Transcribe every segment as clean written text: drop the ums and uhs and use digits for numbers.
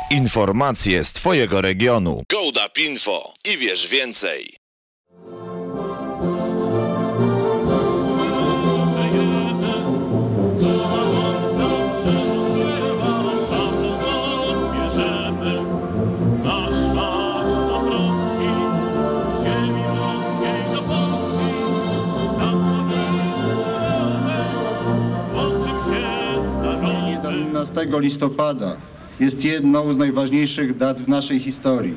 Informacje z Twojego regionu. GoDap Info i wiesz więcej. Dzień 11 listopada jest jedną z najważniejszych dat w naszej historii.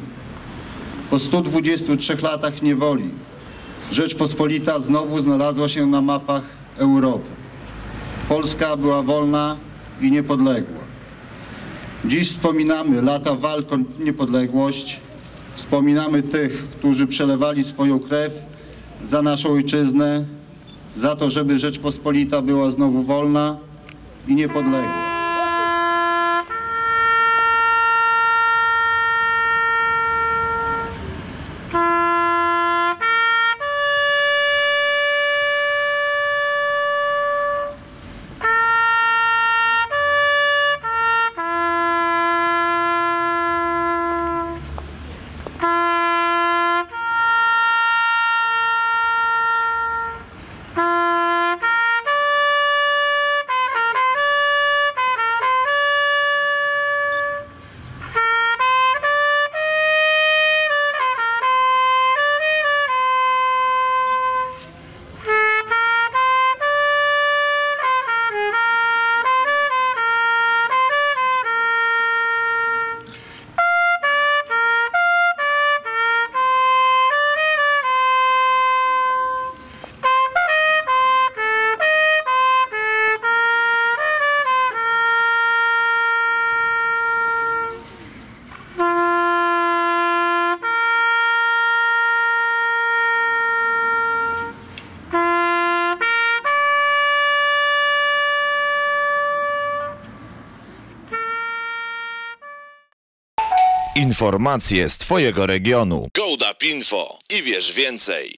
Po 123 latach niewoli Rzeczpospolita znowu znalazła się na mapach Europy. Polska była wolna i niepodległa. Dziś wspominamy lata walk o niepodległość. Wspominamy tych, którzy przelewali swoją krew za naszą ojczyznę, za to, żeby Rzeczpospolita była znowu wolna i niepodległa. Informacje z Twojego regionu. GoDap Info i wiesz więcej.